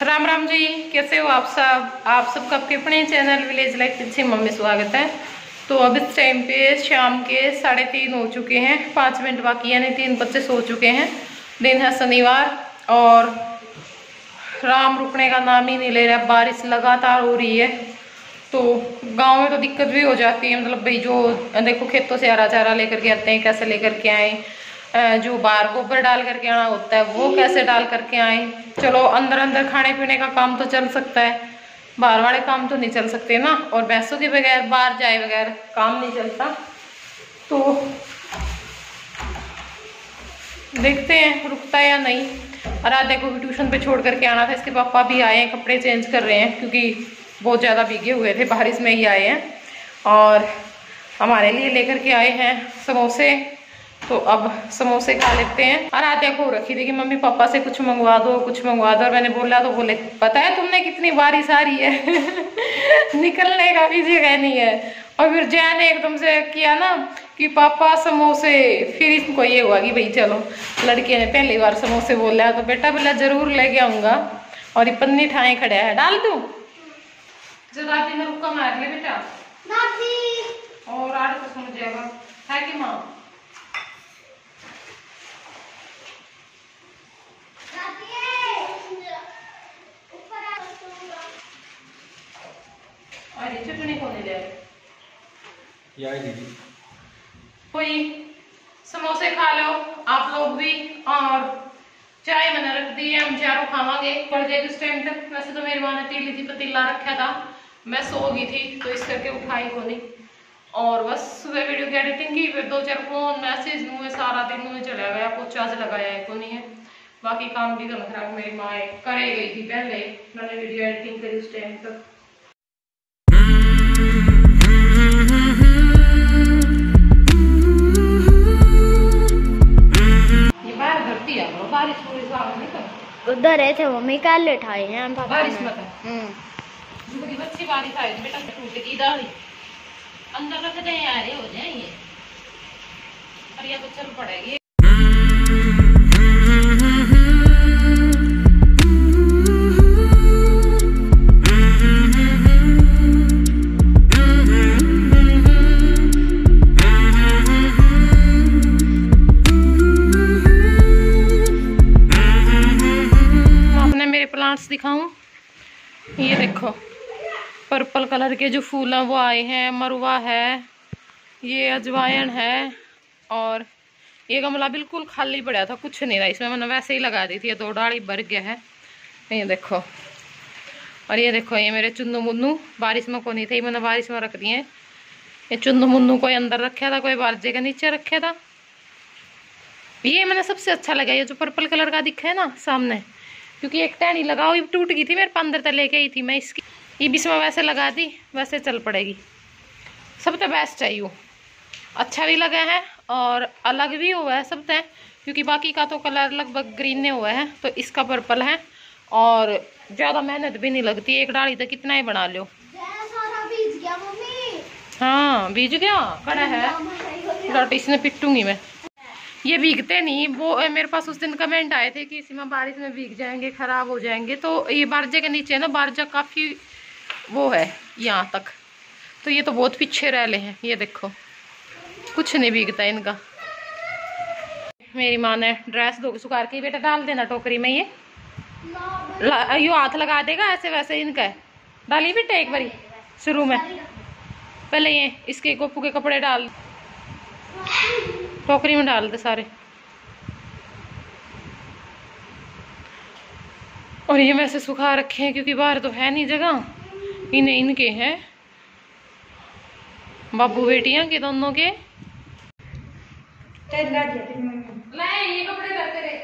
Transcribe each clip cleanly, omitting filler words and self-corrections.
राम राम जी, कैसे हो आप सब। आप सबका अपने चैनल विलेज लाइफ किचन में स्वागत है। तो अब इस टाइम पे शाम के 3:30 हो चुके हैं, 5 मिनट बाकी है, नहीं 3 बच्चे सो चुके हैं। दिन है शनिवार और राम रुकने का नाम ही नहीं ले रहा, बारिश लगातार हो रही है। तो गांव में तो दिक्कत भी हो जाती है, मतलब भाई जो देखो खेतों से हरा चारा लेकर के आते हैं, कैसे लेकर के आए, जो बाहर गोबर डाल करके आना होता है वो कैसे डाल करके आए। चलो अंदर अंदर खाने पीने का काम तो चल सकता है, बाहर वाले काम तो नहीं चल सकते ना। और भैंसों के बगैर बाहर जाए बगैर काम नहीं चलता। तो देखते हैं रुकता है या नहीं। आराध्या को भी ट्यूशन पे छोड़ करके आना था, इसके पापा भी आए हैं, कपड़े चेंज कर रहे हैं क्योंकि बहुत ज़्यादा भीगे हुए थे, बारिश में ही आए हैं। और हमारे लिए लेकर के आए हैं समोसे, तो अब समोसे खा लेते हैं। आराध्या को रखी थी कि मम्मी पापा से कुछ मंगवा दो कुछ मंगवा दो, और मैंने बोला तो बोले पता है तुमने कितनी बारिश आ रही है निकलने का भी जगह नहीं है। और फिर जया ने एकदम से किया ना कि पापा समोसे, फिर इसको ये हुआ कि भाई चलो, लड़के ने पहली बार समोसे बोला तो बेटा बोला जरूर लेके आऊंगा। और ये पन्नी ठाए खड़ा है, डाल दूं जो दादी ने रुका मार ले बेटा दादी, और आड़ तो समझ जाएगा है कि माँ। अरे चटनी कौन ले दीदी, कोई समोसे खा लो आप लोग भी, और चाय मैंने रख दी है, हम चारों खावांगे पड़ जाए इस टाइम तक। वैसे तो मेरी माँ ने तीली थी पतीला रखा था, मैं सो गई थी तो इस करके उठाई को नहीं। और बस सुबह वीडियो की एडिटिंग की, फिर 2-4 फोन मैसेज मुँह सारा दिन मुँह चला गया, पोछा से लगाया है को नहीं है। बाकी काम भी गलत खराब मेरी माँ करे गई थी पहले, मैंने वीडियो एडिटिंग करी उस टाइम तक। उधर है थे मम्मी काल उठाए हैं हम बारिश में बड़ी अच्छी बारिश आई बेटा, टूट गई दाढ़ी अंदर रख दे यार, हो जाएंगे और ये तो चल पड़ेगी। प्लांट्स दिखाऊं, ये देखो पर्पल कलर के जो फूल हैं वो आए हैं, मरुआ है, ये अजवाइन है, और ये गमला बिल्कुल खाली पड़ा था, कुछ नहीं था इसमें, मैंने वैसे ही लगा दी थी, ये 2 डाली भर गया है, ये देखो। और ये देखो ये मेरे चुन्नू मुन्नू बारिश में को नहीं थे, मैंने बारिश में रख दिए। ये चुन्नू मुन्नू कोई अंदर रखा था, कोई बारजे के नीचे रखा था। ये मैंने सबसे अच्छा लगा, ये जो पर्पल कलर का दिखा है ना सामने, क्योंकि एक टहनी लगाओ, ये टूट गई थी मेरे अंदर तक लेके आई थी मैं इसकी, ये बीच में वैसे लगा दी, वैसे चल पड़ेगी। सब तो बेस्ट है, यू अच्छा भी लगा है और अलग भी हुआ है सब तय, क्योंकि बाकी का तो कलर लगभग ग्रीन ने हुआ है, तो इसका पर्पल है और ज़्यादा मेहनत भी नहीं लगती, एक डाली तो कितना ही बना लो। बीज गया मम्मी, हाँ बीज गया कड़ा है, इसने पिटूंगी मैं। ये भीगते नहीं, वो मेरे पास उस दिन कमेंट आए थे कि इसी में बारिश में भीग जाएंगे, खराब हो जाएंगे। तो ये बारजे के नीचे ना, बारजा काफ़ी वो है यहाँ तक, तो ये तो बहुत पीछे रह ले हैं। ये देखो कुछ नहीं भीगता इनका। मेरी माँ ने ड्रेस धो सुखा के बेटा डाल देना टोकरी में, ये हाथ लगा देगा ऐसे वैसे इनका डाली बेटा एक बारी शुरू में, पहले ये इसके गोपू के कपड़े डाल टोकरी में डाल दे सारे। और ये वैसे सुखा रखे हैं क्योंकि बाहर तो है नहीं जगह, इन्हें इनके हैं बाबू बेटियां के दोनों के। ये कपड़े करते रहे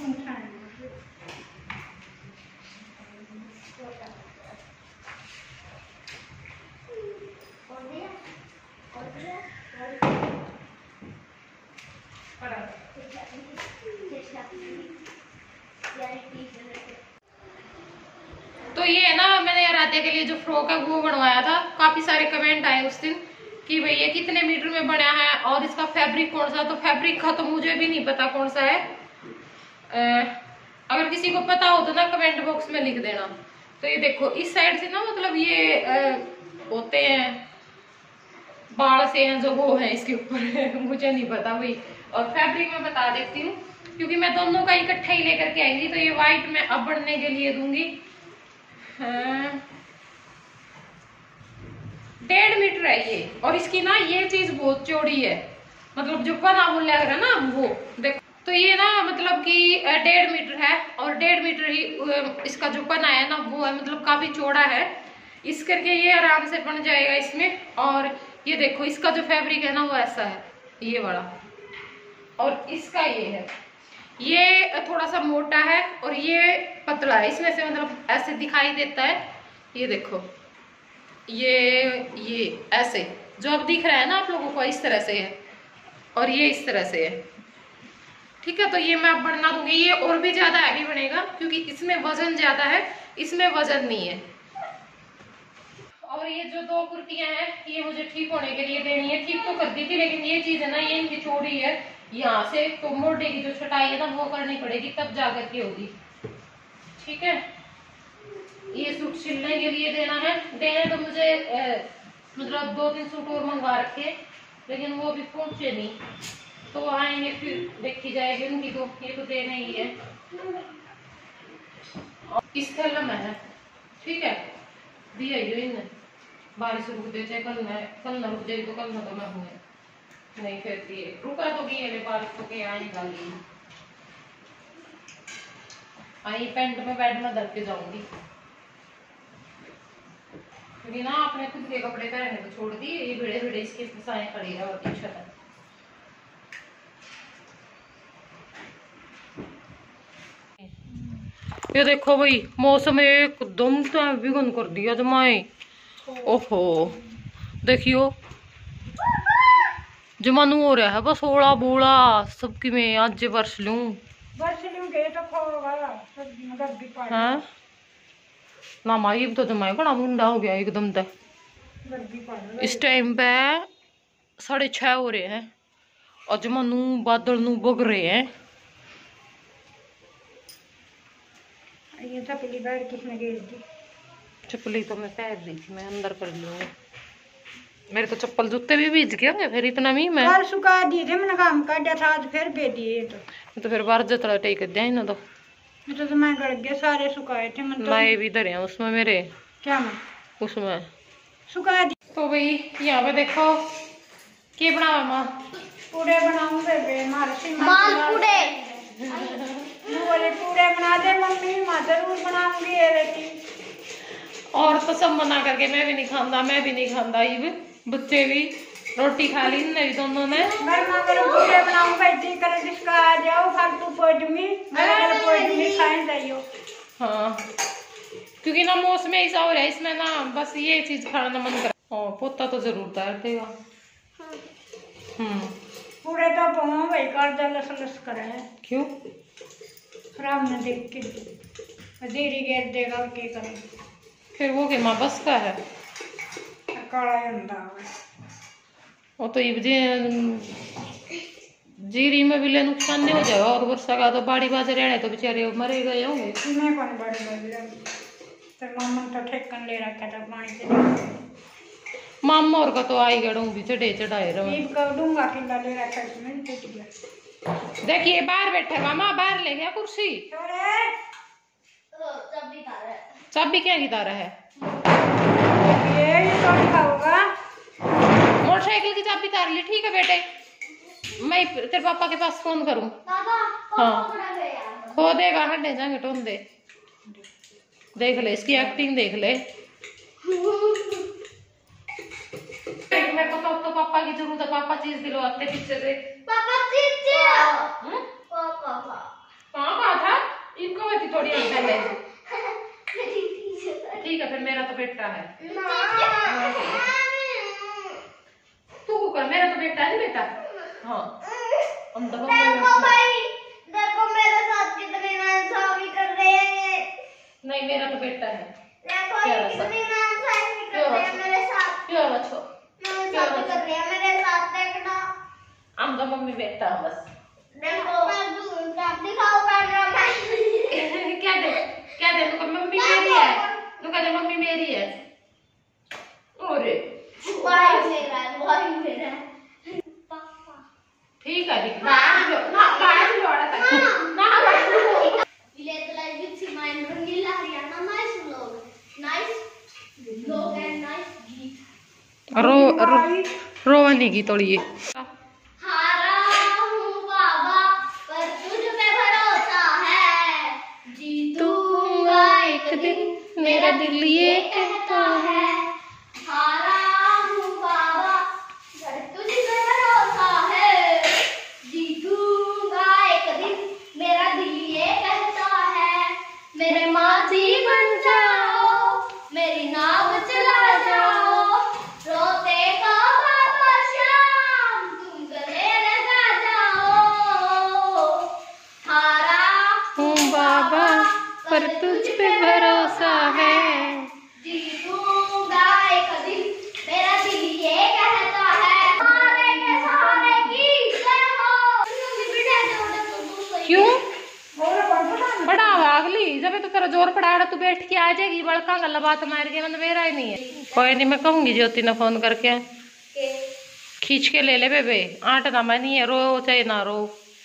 तो ये ना मैंने आराध्या के लिए जो फ्रॉक है वो बनवाया था, काफी सारे कमेंट आए उस दिन कि भैया कितने मीटर में बना है और इसका फैब्रिक कौन सा, तो फैब्रिक का तो मुझे भी नहीं पता कौन सा है। अगर किसी को पता हो तो ना कमेंट बॉक्स में लिख देना। तो ये देखो इस साइड से ना मतलब ये होते हैं बाल से हैं जो वो है इसके ऊपर मुझे नहीं पता भाई। और फैब्रिक में बता देती हूँ क्योंकि मैं दोनों का इकट्ठा ही लेकर के आई थी। तो ये व्हाइट में अब बढ़ने के लिए दूंगी 1.5 मीटर है ये। और इसकी ना ये चीज बहुत चौड़ी है, मतलब जो पना वो लग रहा है ना वो देखो। तो ये ना मतलब कि 1.5 मीटर है और 1.5 मीटर ही इसका जो पना है ना वो है, मतलब काफी चौड़ा है। इस करके ये आराम से बन जाएगा इसमें। और ये देखो इसका जो फैब्रिक है ना वो ऐसा है ये वाला, और इसका ये है, ये थोड़ा सा मोटा है और ये पतला है। इसमें से मतलब ऐसे दिखाई देता है, ये देखो ये ऐसे जो अब दिख रहा है ना आप लोगों को इस तरह से है और ये इस तरह से है। ठीक है, तो ये मैं अब बढ़ना दूंगी। ये और भी ज्यादा हैवी बनेगा क्योंकि इसमें वजन ज्यादा है, इसमें वजन नहीं है। और ये जो 2 कुर्तियां हैं ये मुझे ठीक होने के लिए देनी है। ठीक तो कर दी थी लेकिन ये चीज है ना ये इनकी चौड़ी है यहाँ से, तो मोटे की जो छटाई है ना वो करनी पड़ेगी तब जाकर के होगी। ठीक है, ये सूट सिलने के लिए देना है। देने तो मुझे मतलब 2-3 सूट और मंगवा रखे लेकिन वो अभी पहुंचे नहीं, तो आएंगे फिर देखी जाएगी उनकी। तो ये तो देना ही है। इस थैला में है, ठीक है, दिया ही इन बारिश रुक दे चाहे कल ना रुक जाएगी तो कल ना तो मैं हूँ नहीं फिर दिए रुका तो भी है बारिश तो के आएगा आई पेंट में बेड में धर के जाऊंगी क्योंकि ना आपने खुद के कपड़े पहनने तो छोड़ दिए, ये भिड़े भिड़े इसके फसाए खड़ी है और टी शर्ट है। ये देखो भाई मौसम एकदम बिगन कर दिया जमाए। ओहो देखियो जमानू हो रहा है बस ओला बोला सबकी में आज वर्ष लूं हाँ ना माई तो जमाए बड़ा मुंडा हो गया एकदम से। इस टाइम पे 6:30 हो रहे हैं और जमानू बादल नू बग रहे हैं। ये चपली बैठ किसने गिर दी? चप्पली तो मैं पहन रही थी, मैं अंदर कर लूंगी। मेरे तो चप्पल जूते भी भीज गए फिर इतना मी मैं कल सुखा दिए थे, मैंने काम कर दिया था आज फिर दे दिए। तो फिर बाहर जतरा टेक दिया ना तो मैं गड़ गए सारे सुखाए थे मैं तो भी इधर है उसमें मेरे क्या मैं उसमें सुखा दी। तो भाई यहाँ पे देखो क्या बनावा माँ पूड़े बनाऊंगे माल पूड़े बोले पूड़े बना दे मम्मी, मैं जरूर बनाऊंगी ये बेटी। और तो सब मना करके मैं भी नहीं खांदा ये भी बच्चे भी रोटी खा ली नहीं दोनों ने। गरमा गरम पूड़े बनाऊंगा इतनी कर जिसका आ जाओ फालतू पोटमी खाए जाइयो। हाँ क्योंकि ना मौसम ऐसा हो रहा है इसमें ना बस ये चीज खाना मन कर। पोता तो जरूर तैयार देगा। पूरे तो पाओ भाई कर जलस करे क्यों खराब न देख के जीरी गेर देगा के करे फिर वो के माँ बस का है काला अंडा वो तो ये जीरी में भी ले नुकसान नहीं हो जाएगा और वर्षा का तो बाड़ी बाजार रहने तो बेचारे मरे गए होंगे। मैं कौन बड़ी तो मामा तो ठेकन ले रखा था पानी से मामा और का तो आई गड़ू भी चढ़ाए रहो डूंगा किला ले रखा इसमें टूट गया। देखिए बाहर बैठे मामा बाहर ले गया कुर्सी चाबी क्या गिटार है ये तो खाऊंगा मोटरसाइकिल की चाबी तार ली। ठीक है बेटे मैं तेरे पापा के पास फोन करूं। हाँ खो देगा हटे जाएंगे टोन दे देख ले इसकी एक्टिंग देख ले। मेरे को तो पापा की जरूरत है, पापा चीज दिलवाते पीछे से। पापा कहाँ था इनको होती थोड़ी पहले। ठीक है फिर मेरा तो बेटा है तू कर मेरा तो बेटा है बेटा। हाँ देखो मेरे साथ कितने नाइंसाफी कर रहे हैं। नहीं मेरा तो बेटा है। देखो कितनी नाइंसाफी कर रहे हैं मेरे साथ। क्यों बच्चों नाइंसाफी कर रहे हैं मेरे साथ देखना। हम तो मम्मी बेटा बस देखो दिखाओ कैमरा में कह दे तो मम्मी मेरी है, तू कह दे मम्मी मेरी है। अरे भाई मेरा है, भाई मेरा है। ठीक है ठीक है ना बाहर लोड़ा तक ना Ile like with my Rangila Haryana nice vlog and nice गीत। रोवानी की तोड़िए। हारा हूँ बाबा पर तुझ पे भरोसा है, जीतूंगा एक दिन मेरा दिल ये कहता है। हारा हूँ बाबा पर तुझ पे भरोसा है, जीतूंगा एक दिन मेरा दिल ये कहता है। मेरे माझी बन जाओ, मेरी नाव चला जाओ, रोते का बाबा श्याम तुम गले लगा जाओ। हारा हूँ बाबा पर तुझ पे भरोसा है, जीतूंगा एक दिन मेरा दिल ये कहता है। सहारे के सहारे की जय हो। क्यों बड़ा अगली जब तो तेरा जोर पड़ा तू बैठ के आ जाएगी, बड़का गला बात मार के मतलब मेरा ही नहीं है। कोई नहीं, मैं कहूंगी ज्योति ने फोन करके खींच के ले ले बेबे, आट ना मैं नहीं है, रो चाहे ना रो।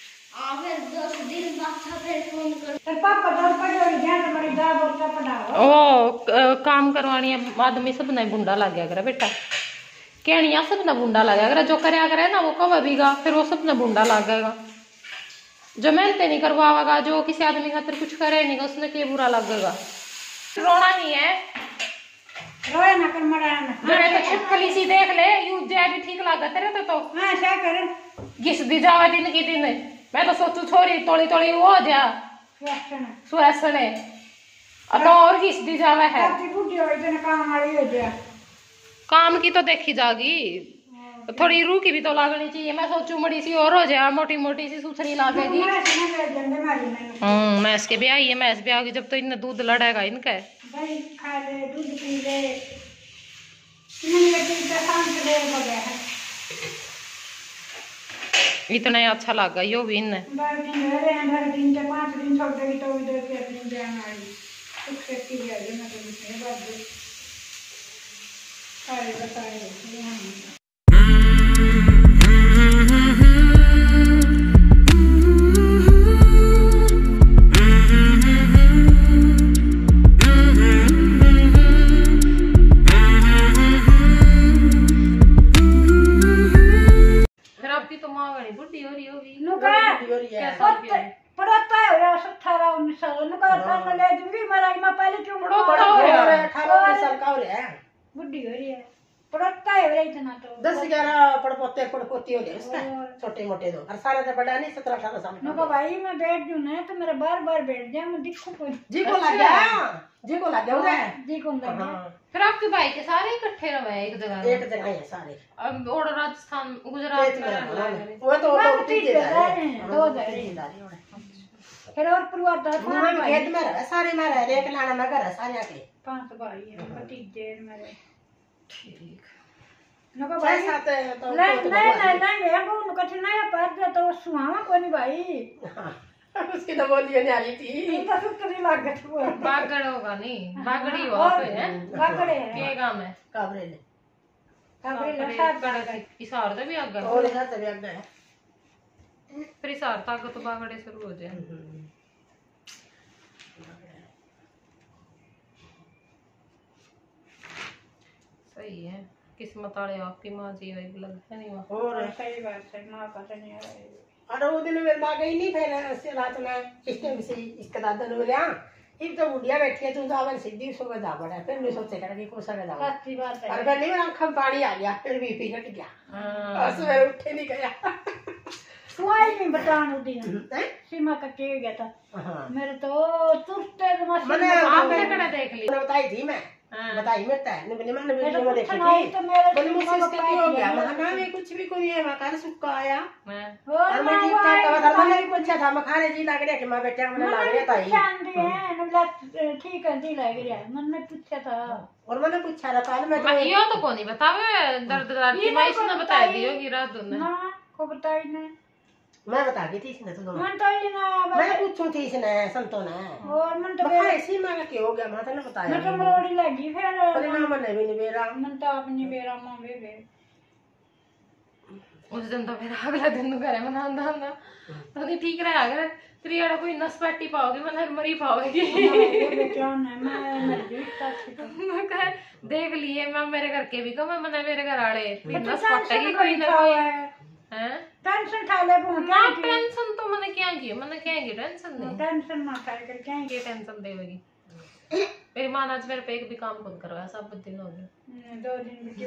ओ काम करवानी आदमी सब ना बुंडा लग गया करे बेटा, कहनिया सब ना बुंडा लग गया, जो करया करे ना वो कब अभीगा फिर वो सब ना बुंडा लग जाएगा। जो मेहनत नहीं करवाएगा, जो किसी आदमी खातिर कुछ करे नहीं उसने क्या बुरा लगेगा। रोना नहीं है, रोया ना कर मरा ना। तो छिपकली सी देख ले यू जय भी ठीक लागत तेरे तो हां क्या करे घिस दी जावा दिन की दिन। मैं तो सोचू छोरी तोड़ी तोड़ी वो हो जा सुहासने अब और घिस दी जावा है। बुढ़ी हो इतने काम वाली हो जा, काम की तो देखी जागी, थोड़ी रूह की भी तो लागनी चाहिए। मैं सोचू मड़ी सी और हो जाए, मोटी मोटी सी सुथरी लागेगी। मैस के ब्याह है, मैस ब्याह की जब तो इनने दूध लड़ेगा इनका दही खा ले, दूध पी ले, इतना अच्छा लगा यो भी इनने। 5 दिन छोड़ देगी तो इधर से अपनी जान आई कुछ करती है ना तो मुझे बात दे सारे बताए। बुढ़ी हो रही होगी पड़ता है 18-19 साल नुका ले दूंगी मरा मैं पहले क्यों बड़ा हो रहा है 18-19 साल का हो रहा है, बुढ़ी हो रही है पड़ता है इतना तो 10-11 पड़पोते पड़पोती हो गए छोटे मोटे दो और सारे तो बड़ा नहीं 17-18 साल नुका भाई मैं बैठ जू ना तो मेरा बार बैठ जाए मैं दिखूं कोई जी को लग गया जी को लग गया जी को लग गया। फिर आपके भाई के सारे इकट्ठे रहे एक जगह है सारे। अब और राजस्थान गुजरात में वो तो फिर और परिवार में खेत में रहे सारे में रहे एक लाना में घर सारे के 5 भाई है भतीजे मेरे। ठीक नुका भाई साथ तो नहीं है वो नुका नहीं पाद तो सुहावा कोनी भाई उसकी तो बोलिए नहीं आ रही थी इनका सुतरी लागत हुआ बागड़ होगा नहीं बागड़ी वहां पे है बागड़े है के गांव है काबरेले काबरेले इसार तो भी आगे और इधर से भी आगे है फिर इसार तक तो बागड़े शुरू हो जाए। सही है किस्मत वाले आपकी माँ जी वही लग है नहीं वहाँ और सही बात है माँ का नहीं आ रहा है। अरे वो दिन मेरे माँ गई नहीं फिर रात में सिस्टम से इसके दादा ने बोले हाँ एक तो बुढ़िया बैठी है तू जावन सीधी सो जा पड़ा फिर नहीं सोचे कर कि कोसा का जाओ सच्ची बात है और फिर नहीं आंखों में पानी आ गया फिर बीपी घट गया और सवेरे उठे नहीं गया सुई नहीं बतान उदी सीमा का के गया था मेरे तो तुरते मैंने आपने कड़ा देख ली बताई थी मैं बताई मैं तय ने मैंने वीडियो में देखी नहीं तो मेरे बोले मुझसे इसका क्या हो गया मैं ना मैं कुछ भी कोई है मैं कल सुक्का आया और और मैं ठीक ठाक था मैंने भी पूछा था मैं खाने जी लग रहा कि मैं बेटा मैंने लग रहा था चांदी है नुला ठीक है जी लग रहा है मैंने पूछा था और मैंने पूछा था कल मैं यो तो कौन बतावे दर्द दर्द की मैं इसने बता दी होगी रात ने ना को बताई ने मैं बता दी थी इसने तो दोनों। मन तो ये ना मैं पूछूं थी इसने संतों ने और मन तो बखा ऐसी मैं क्या हो गया मैं तने बताया मैं तो मरोड़ी लगी फिर परिणाम ने भी नहीं बेरा मन तो अपनी बेरा मां बेबे उस दिन तो फिर अगला दिन घरे में नांदा आंदा तो नहीं ठीक रहा अगर तेरी अड़ा कोई नसपैटी पाओगी मतलब मरी पाओगी। क्या ना मैं मर गई तो मैं कह देख लिए मैं मेरे घर के भी को मैं मने मेरे घर आड़े तो नसपट्टा की कोई ना कोई हैं टेंशन खा ले ना टेंशन तो मैंने क्या की टेंशन नहीं टेंशन ना खा कर क्या ये टेंशन देगी मेरी माँ ने आज मेरे पे एक भी काम खुद करवाया सब दिन हो गए 2 दिन भी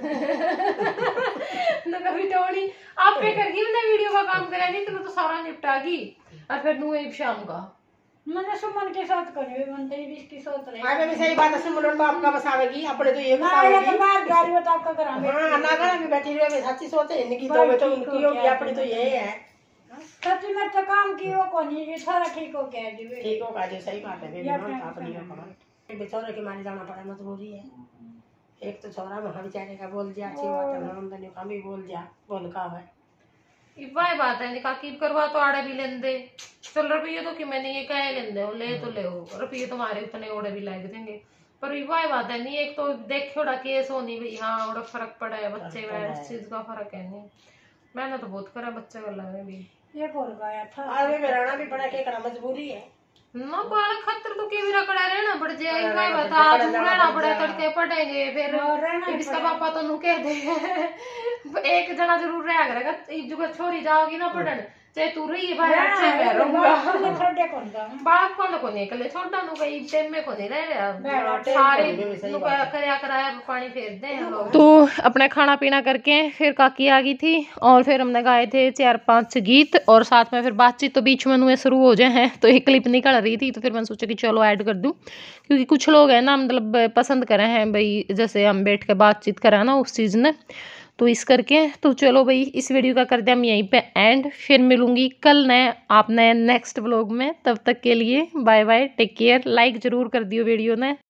ना कभी टोनी आप पे करगी मैंने वीडियो का काम करा नहीं तो सारा निपटागी और फिर नू एक शाम का मैंने सुमन के साथ करी मन तेरी इसकी सोच रही आगे भी सही बात है सुमन तो आपका बसावेगी अपने तो ये हाँ ये तो बसावेगी बात गाड़ी बता का करांगे हाँ नागरा भी बैठी रहे सच्ची सोच है इनकी तो वे तो उनकी होगी अपनी तो ये है सच्ची में तो काम की वो कोनी ये सारा ठीक हो गया जी ठीक होगा जो सही बात है बेबी अपनी का बेचारे के मारे जाना पड़ा मजबूरी है एक तो छोरा वहाँ बेचारे का बोल जा अच्छी बात है आमदनी का भी बोल जा बोल का है वही बात है निकाह की करवा तो आड़े भी लेंदे चल रुपये तो कि मैंने ये कहे लेंदे हो ले तो ले रुपये तुम्हारे उतने ओड़े भी लग देंगे पर वही बात है नहीं एक तो देखोड़ा केस होनी भाई हाँ ओड़ा फर्क पड़ा है बच्चे का इस चीज का फर्क है नहीं मैंने तो बहुत करा बच्चे वाला में भी ये बोल गया था आगे में रहना भी पड़ा के करा मजबूरी है ना बाल खतर तो के भी रखड़ा रहना पड़ जाए काय बता आज रहना पड़ा तड़के पड़ेंगे फिर इसका पापा तो नु कह दे एक जना जरूर रह करेगा जो छोरी जाओगी ना पढ़न चाहे तू रही भाई अच्छे में रहूंगा छोटे कौन दा बाप को नहीं कले छोटा नु कहीं टेम में को नहीं रह रहा सारे नु करया कराया पानी फेर दे हम लोग तो अपना खाना पीना करके फिर काकी आ गई थी और फिर हमने गाए थे 4-5 गीत और साथ में फिर बातचीत तो बीच में शुरू हो जाए हैं तो एक क्लिप निकल रही थी तो फिर मैंने सोचा कि चलो ऐड कर दूं क्योंकि कुछ लोग हैं ना मतलब पसंद करे हैं भाई जैसे हम बैठ के बातचीत करें ना उस चीज़ ने तो इस करके तो चलो भाई इस वीडियो का करते हम यहीं पे एंड फिर मिलूंगी कल नए आप नए नेक्स्ट व्लॉग में तब तक के लिए bye bye take care like जरूर कर दियो वीडियो ने।